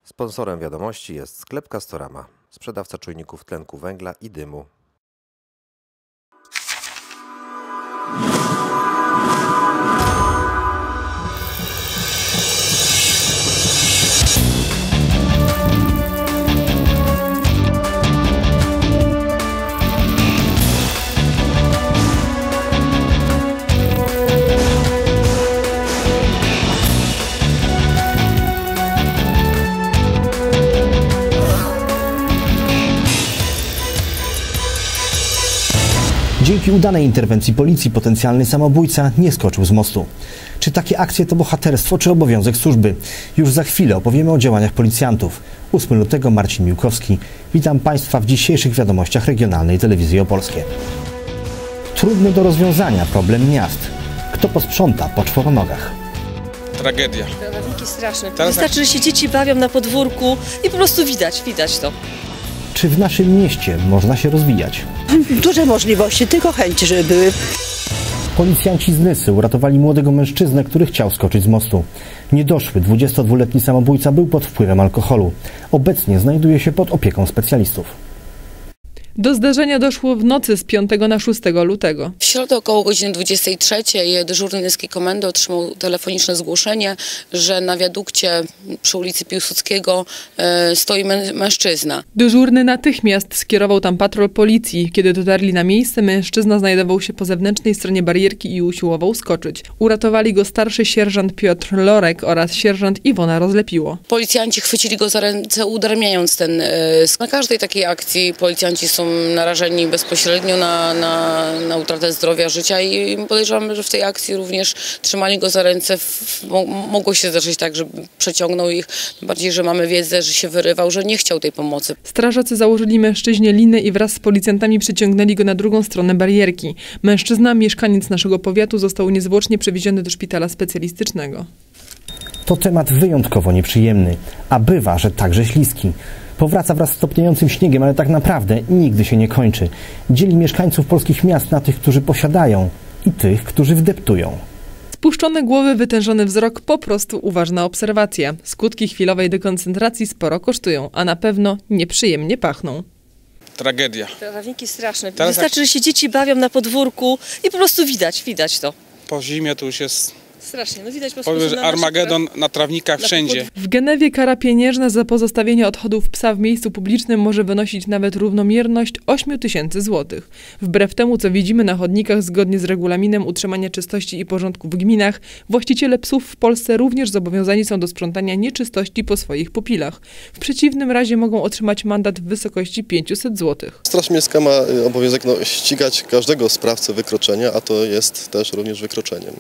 Sponsorem wiadomości jest sklep Castorama, sprzedawca czujników tlenku węgla i dymu. Dzięki udanej interwencji policji potencjalny samobójca nie skoczył z mostu. Czy takie akcje to bohaterstwo, czy obowiązek służby? Już za chwilę opowiemy o działaniach policjantów. 8 lutego, Marcin Miłkowski. Witam Państwa w dzisiejszych wiadomościach regionalnej telewizji opolskiej. Trudny do rozwiązania problem miast. Kto posprząta po czworonogach? Tragedia. Warunki straszne. Wystarczy, że się dzieci bawią na podwórku i po prostu widać to. Czy w naszym mieście można się rozwijać? Duże możliwości, tylko chęci, żeby były. Policjanci z Nysy uratowali młodego mężczyznę, który chciał skoczyć z mostu. Niedoszły 22-letni samobójca był pod wpływem alkoholu. Obecnie znajduje się pod opieką specjalistów. Do zdarzenia doszło w nocy z 5 na 6 lutego. W środę około godziny 23 dyżurny Nyskiej Komendy otrzymał telefoniczne zgłoszenie, że na wiadukcie przy ulicy Piłsudskiego stoi mężczyzna. Dyżurny natychmiast skierował tam patrol policji. Kiedy dotarli na miejsce, mężczyzna znajdował się po zewnętrznej stronie barierki i usiłował skoczyć. Uratowali go starszy sierżant Piotr Lorek oraz sierżant Iwona Rozlepiło. Policjanci chwycili go za ręce, udarmiając ten Na każdej takiej akcji policjanci są narażeni bezpośrednio na utratę zdrowia, życia i podejrzewamy, że w tej akcji również trzymali go za ręce. Mogło się zdarzyć tak, że przeciągnął ich, tym bardziej, że mamy wiedzę, że się wyrywał, że nie chciał tej pomocy. Strażacy założyli mężczyźnie linę i wraz z policjantami przyciągnęli go na drugą stronę barierki. Mężczyzna, mieszkaniec naszego powiatu, został niezwłocznie przewieziony do szpitala specjalistycznego. To temat wyjątkowo nieprzyjemny, a bywa, że także śliski. Powraca wraz z topniejącym śniegiem, ale tak naprawdę nigdy się nie kończy. Dzieli mieszkańców polskich miast na tych, którzy posiadają i tych, którzy wdeptują. Spuszczone głowy, wytężony wzrok, po prostu uważna obserwacja. Skutki chwilowej dekoncentracji sporo kosztują, a na pewno nieprzyjemnie pachną. Tragedia. Warunki straszne. Wystarczy, że się dzieci bawią na podwórku i po prostu widać to. Po zimie to już jest strasznie, no widać po prostu że Armagedon na trawnikach wszędzie. W Genewie kara pieniężna za pozostawienie odchodów psa w miejscu publicznym może wynosić nawet równomierność 8 000 złotych. Wbrew temu, co widzimy na chodnikach, zgodnie z regulaminem utrzymania czystości i porządku w gminach, właściciele psów w Polsce również zobowiązani są do sprzątania nieczystości po swoich pupilach. W przeciwnym razie mogą otrzymać mandat w wysokości 500 złotych. Straż Miejska ma obowiązek ścigać każdego sprawcę wykroczenia, a to jest też również wykroczeniem.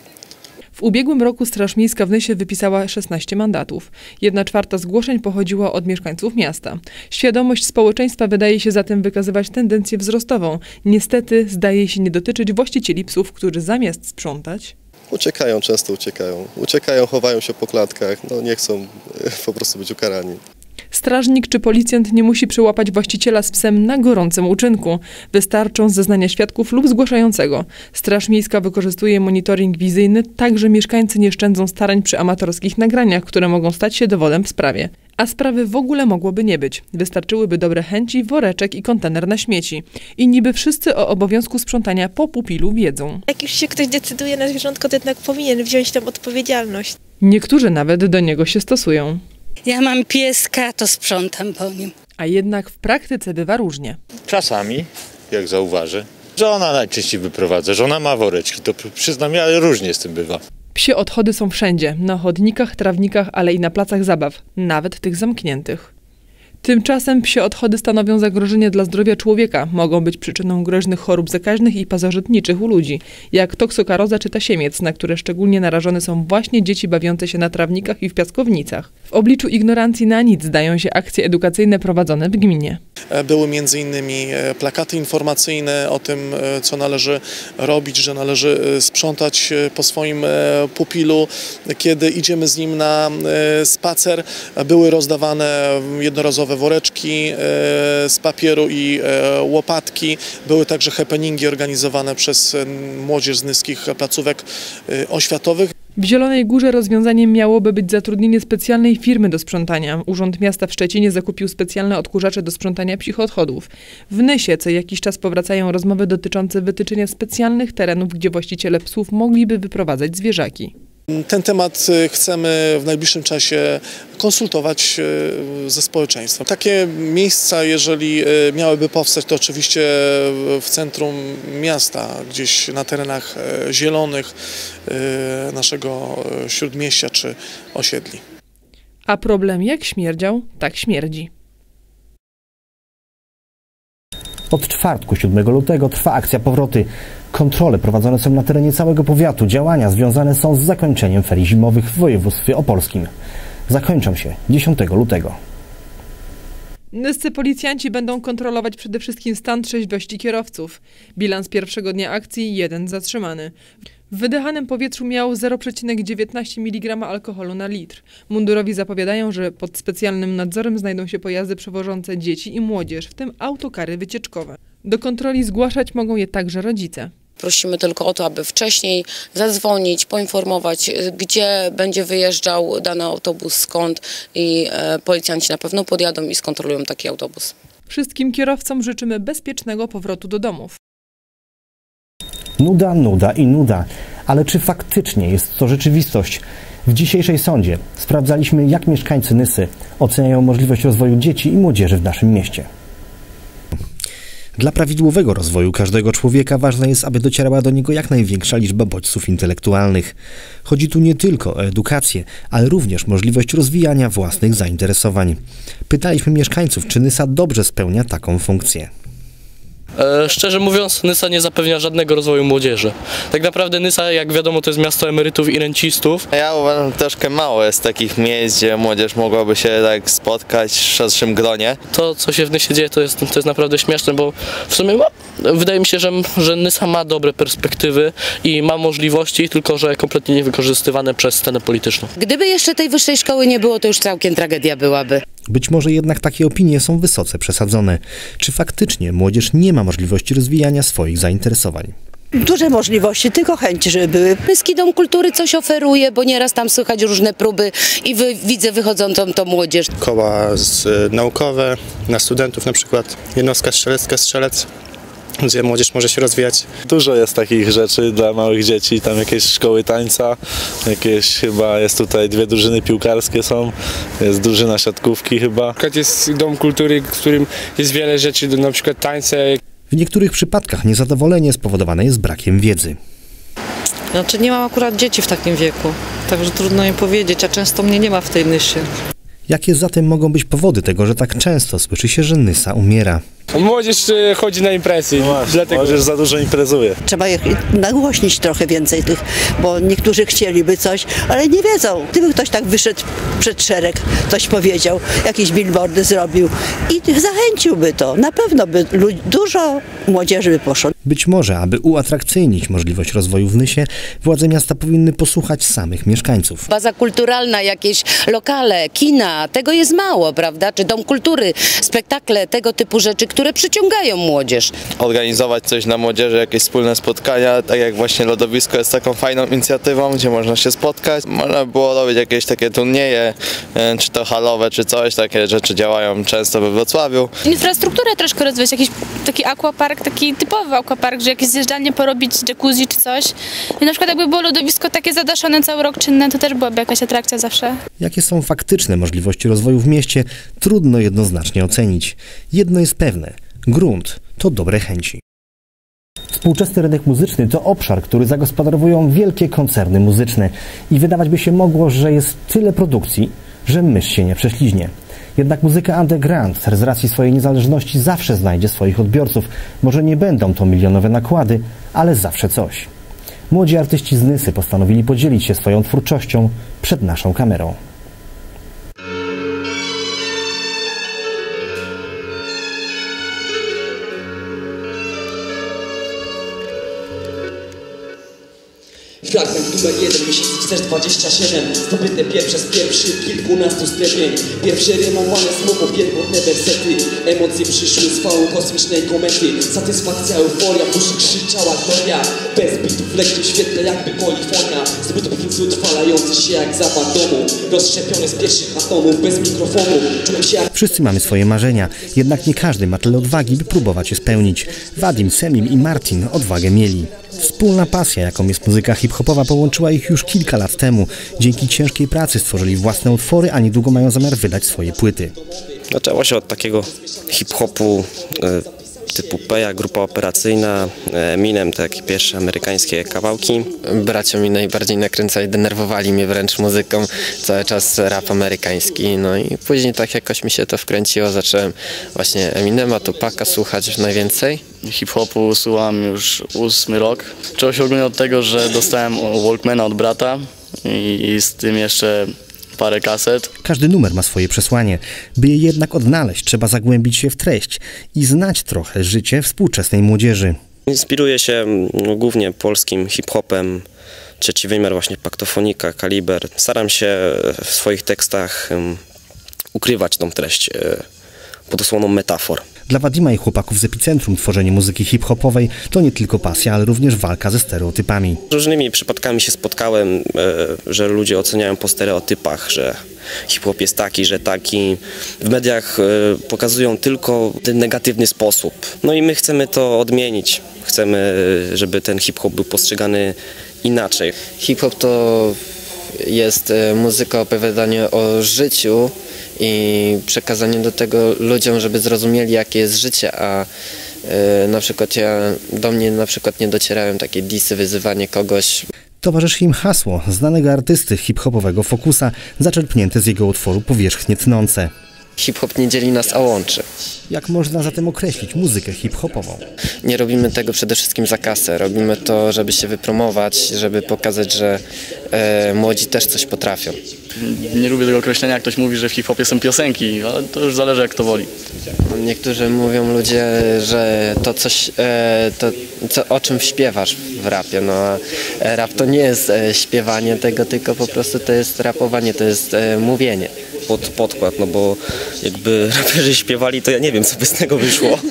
W ubiegłym roku Straż Miejska w Nysie wypisała 16 mandatów. 1/4 zgłoszeń pochodziła od mieszkańców miasta. Świadomość społeczeństwa wydaje się zatem wykazywać tendencję wzrostową. Niestety zdaje się nie dotyczyć właścicieli psów, którzy zamiast sprzątać Często uciekają, chowają się po klatkach, nie chcą po prostu być ukarani. Strażnik czy policjant nie musi przyłapać właściciela z psem na gorącym uczynku. Wystarczą zeznania świadków lub zgłaszającego. Straż Miejska wykorzystuje monitoring wizyjny, tak że mieszkańcy nie szczędzą starań przy amatorskich nagraniach, które mogą stać się dowodem w sprawie. A sprawy w ogóle mogłoby nie być. Wystarczyłyby dobre chęci, woreczek i kontener na śmieci. I niby wszyscy o obowiązku sprzątania po pupilu wiedzą. Jak już się ktoś decyduje na zwierzątko, to jednak powinien wziąć tam odpowiedzialność. Niektórzy nawet do niego się stosują. Ja mam pieska, to sprzątam po nim. A jednak w praktyce bywa różnie. Czasami, jak zauważy, żona najczęściej wyprowadza. Żona ma woreczki, to przyznam, ale różnie z tym bywa. Psie odchody są wszędzie. Na chodnikach, trawnikach, ale i na placach zabaw. Nawet tych zamkniętych. Tymczasem psie odchody stanowią zagrożenie dla zdrowia człowieka. Mogą być przyczyną groźnych chorób zakaźnych i pasożytniczych u ludzi, jak toksokaroza czy tasiemiec, na które szczególnie narażone są właśnie dzieci bawiące się na trawnikach i w piaskownicach. W obliczu ignorancji na nic zdają się akcje edukacyjne prowadzone w gminie. Były m.in. plakaty informacyjne o tym, co należy robić, że należy sprzątać po swoim pupilu. Kiedy idziemy z nim na spacer, były rozdawane jednorazowe woreczki z papieru i łopatki. Były także happeningi organizowane przez młodzież z nyskich placówek oświatowych. W Zielonej Górze rozwiązaniem miałoby być zatrudnienie specjalnej firmy do sprzątania. Urząd Miasta w Szczecinie zakupił specjalne odkurzacze do sprzątania psich odchodów. W Nysie co jakiś czas powracają rozmowy dotyczące wytyczenia specjalnych terenów, gdzie właściciele psów mogliby wyprowadzać zwierzaki. Ten temat chcemy w najbliższym czasie konsultować ze społeczeństwem. Takie miejsca, jeżeli miałyby powstać, to oczywiście w centrum miasta, gdzieś na terenach zielonych naszego śródmieścia czy osiedli. A problem jak śmierdział, tak śmierdzi. Od czwartku 7 lutego trwa akcja Powroty. Kontrole prowadzone są na terenie całego powiatu. Działania związane są z zakończeniem ferii zimowych w województwie opolskim. Zakończą się 10 lutego. Nyscy policjanci będą kontrolować przede wszystkim stan trzeźwości kierowców. Bilans pierwszego dnia akcji: 1 zatrzymany. W wydychanym powietrzu miał 0,19 mg alkoholu na litr. Mundurowi zapowiadają, że pod specjalnym nadzorem znajdą się pojazdy przewożące dzieci i młodzież, w tym autokary wycieczkowe. Do kontroli zgłaszać mogą je także rodzice. Prosimy tylko o to, aby wcześniej zadzwonić, poinformować, gdzie będzie wyjeżdżał dany autobus, skąd, i policjanci na pewno podjadą i skontrolują taki autobus. Wszystkim kierowcom życzymy bezpiecznego powrotu do domów. Nuda, nuda i nuda. Ale czy faktycznie jest to rzeczywistość? W dzisiejszej sądzie sprawdzaliśmy, jak mieszkańcy Nysy oceniają możliwość rozwoju dzieci i młodzieży w naszym mieście. Dla prawidłowego rozwoju każdego człowieka ważne jest, aby docierała do niego jak największa liczba bodźców intelektualnych. Chodzi tu nie tylko o edukację, ale również możliwość rozwijania własnych zainteresowań. Pytaliśmy mieszkańców, czy Nysa dobrze spełnia taką funkcję. Szczerze mówiąc, Nysa nie zapewnia żadnego rozwoju młodzieży. Tak naprawdę Nysa, jak wiadomo, to jest miasto emerytów i rencistów. Ja uważam, troszkę mało jest takich miejsc, gdzie młodzież mogłaby się tak spotkać w szerszym gronie. To, co się w Nysie dzieje, to jest naprawdę śmieszne, bo w sumie wydaje mi się, że Nysa ma dobre perspektywy i ma możliwości, tylko że kompletnie niewykorzystywane przez scenę polityczną. Gdyby jeszcze tej wyższej szkoły nie było, to już całkiem tragedia byłaby. Być może jednak takie opinie są wysoce przesadzone. Czy faktycznie młodzież nie ma możliwości rozwijania swoich zainteresowań? Duże możliwości, tylko chęci, żeby były. Nyski Dom Kultury coś oferuje, bo nieraz tam słychać różne próby i widzę wychodzącą tą młodzież. Koła naukowe dla studentów, na przykład jednostka strzelecka, strzelec, gdzie młodzież może się rozwijać. Dużo jest takich rzeczy dla małych dzieci, tam jakieś szkoły tańca, jakieś chyba jest tutaj 2 drużyny piłkarskie są, jest drużyna siatkówki chyba. Na przykład jest Dom Kultury, w którym jest wiele rzeczy, na przykład tańce. W niektórych przypadkach niezadowolenie spowodowane jest brakiem wiedzy. Znaczy nie mam akurat dzieci w takim wieku, także trudno im powiedzieć, a często mnie nie ma w tej Nysie. Jakie zatem mogą być powody tego, że tak często słyszy się, że Nysa umiera? Młodzież chodzi na imprezy. No właśnie, dlatego młodzież za dużo imprezuje. Trzeba nagłośnić trochę więcej tych, bo niektórzy chcieliby coś, ale nie wiedzą. Gdyby ktoś tak wyszedł przed szereg, coś powiedział, jakieś billboardy zrobił i zachęciłby to. Na pewno by dużo młodzieży by poszło. Być może, aby uatrakcyjnić możliwość rozwoju w Nysie, władze miasta powinny posłuchać samych mieszkańców. Baza kulturalna, jakieś lokale, kina, tego jest mało, prawda? Czy dom kultury, spektakle, tego typu rzeczy, które przyciągają młodzież. Organizować coś dla młodzieży, jakieś wspólne spotkania, tak jak właśnie lodowisko jest taką fajną inicjatywą, gdzie można się spotkać. Można było robić jakieś takie turnieje, czy to halowe, czy coś, takie rzeczy działają często we Wrocławiu. Infrastrukturę troszkę rozwijać, jakiś taki aquapark, taki typowy aquapark, że jakieś zjeżdżalnie porobić, jacuzzi czy coś. I na przykład jakby było lodowisko takie zadaszone cały rok czynne, to też byłaby jakaś atrakcja zawsze. Jakie są faktyczne możliwości rozwoju w mieście, trudno jednoznacznie ocenić. Jedno jest pewne. Grunt to dobre chęci. Współczesny rynek muzyczny to obszar, który zagospodarowują wielkie koncerny muzyczne i wydawać by się mogło, że jest tyle produkcji, że mysz się nie prześliźnie. Jednak muzyka underground z racji swojej niezależności zawsze znajdzie swoich odbiorców. Może nie będą to milionowe nakłady, ale zawsze coś. Młodzi artyści z Nysy postanowili podzielić się swoją twórczością przed naszą kamerą. Fragment numer 1, miesięcy wstecz 27. Zdobyte pierwsze z pierwszych kilkunastu strepień. Pierwsze rymowane słowo, pierwotne wersety. Emocje przyszły z fałą kosmicznej komety. Satysfakcja, euforia, w duszy krzyczała gloria. Bez bitów w lekkim świetle jakby polifonia. Zdobyto piwnicy utrwalający się jak zapach domu. Rozszczepiony z pierwszych atomów, bez mikrofonu. Czułem się jak... Wszyscy mamy swoje marzenia, jednak nie każdy ma tyle odwagi, by próbować je spełnić. Wadim, Semim i Martin odwagę mieli. Wspólna pasja, jaką jest muzyka hip-hopowa, połączyła ich już kilka lat temu. Dzięki ciężkiej pracy stworzyli własne utwory, a niedługo mają zamiar wydać swoje płyty. Zaczęło się od takiego hip-hopu typu Peja, grupa operacyjna, Eminem, te takie pierwsze amerykańskie kawałki. Bracia mi najbardziej nakręcali, denerwowali mnie wręcz muzyką, cały czas rap amerykański. No i później tak jakoś mi się to wkręciło, zacząłem właśnie Eminema, Tupaca słuchać najwięcej. Hip-hopu słucham już 8 rok. Zaczęło się ogólnie od tego, że dostałem Walkmana od brata i z tym jeszcze parę kaset. Każdy numer ma swoje przesłanie. By je jednak odnaleźć, trzeba zagłębić się w treść i znać trochę życie współczesnej młodzieży. Inspiruję się głównie polskim hip-hopem, Trzeci Wymiar, właśnie Paktofonika, Kaliber. Staram się w swoich tekstach ukrywać tą treść pod osłoną metafor. Dla Wadima i chłopaków z Epicentrum tworzenie muzyki hip-hopowej to nie tylko pasja, ale również walka ze stereotypami. Z różnymi przypadkami się spotkałem, że ludzie oceniają po stereotypach, że hip-hop jest taki, że taki. W mediach pokazują tylko ten negatywny sposób. No i my chcemy to odmienić. Chcemy, żeby ten hip-hop był postrzegany inaczej. Hip-hop to jest muzyka, opowiadanie o życiu i przekazanie do tego ludziom, żeby zrozumieli, jakie jest życie, a na przykład do mnie nie docierają takie disy, wyzywanie kogoś. Towarzyszy im hasło znanego artysty hip-hopowego Fokusa, zaczerpnięte z jego utworu Powierzchnie tnące. Hip-hop nie dzieli nas, a łączy. Jak można zatem określić muzykę hip-hopową? Nie robimy tego przede wszystkim za kasę. Robimy to, żeby się wypromować, żeby pokazać, że młodzi też coś potrafią. Nie lubię tego określenia, jak ktoś mówi, że w hip-hopie są piosenki, ale to już zależy, jak to woli. Niektórzy mówią ludzie, że to coś, o czym śpiewasz w rapie. No, a rap to nie jest śpiewanie tego, tylko po prostu to jest rapowanie, to jest mówienie. Podkład, no bo jakby raperzy śpiewali, to ja nie wiem, co by z tego wyszło.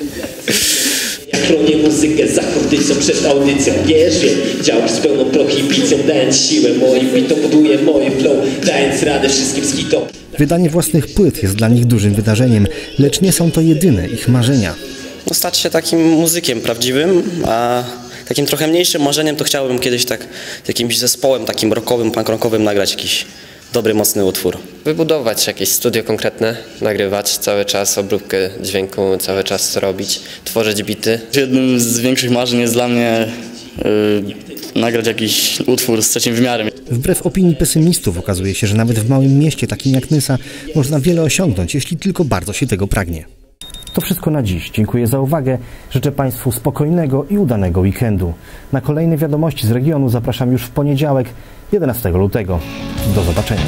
Ja chronię muzykę za kondycją przed audycją. Wierzę, działam z pełną prohibicją, dając siłę moim bitom, buduję moje flow, dając radę wszystkim z hitom. Wydanie własnych płyt jest dla nich dużym wydarzeniem, lecz nie są to jedyne ich marzenia. No, stać się takim muzykiem prawdziwym, a takim trochę mniejszym marzeniem to chciałbym kiedyś tak z jakimś zespołem takim rockowym, punk rockowym nagrać jakiś dobry, mocny utwór. Wybudować jakieś studio konkretne, nagrywać cały czas, obróbkę dźwięku cały czas robić, tworzyć bity. Jednym z większych marzeń jest dla mnie nagrać jakiś utwór z Trzecim Wymiarem. Wbrew opinii pesymistów okazuje się, że nawet w małym mieście takim jak Nysa można wiele osiągnąć, jeśli tylko bardzo się tego pragnie. To wszystko na dziś. Dziękuję za uwagę. Życzę Państwu spokojnego i udanego weekendu. Na kolejne wiadomości z regionu zapraszam już w poniedziałek, 11 lutego. Do zobaczenia.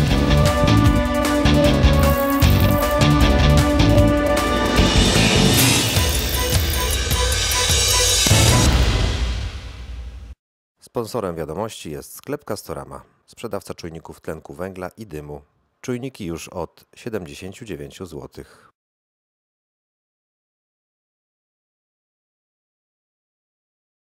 Sponsorem wiadomości jest sklep Castorama, sprzedawca czujników tlenku węgla i dymu. Czujniki już od 79 zł.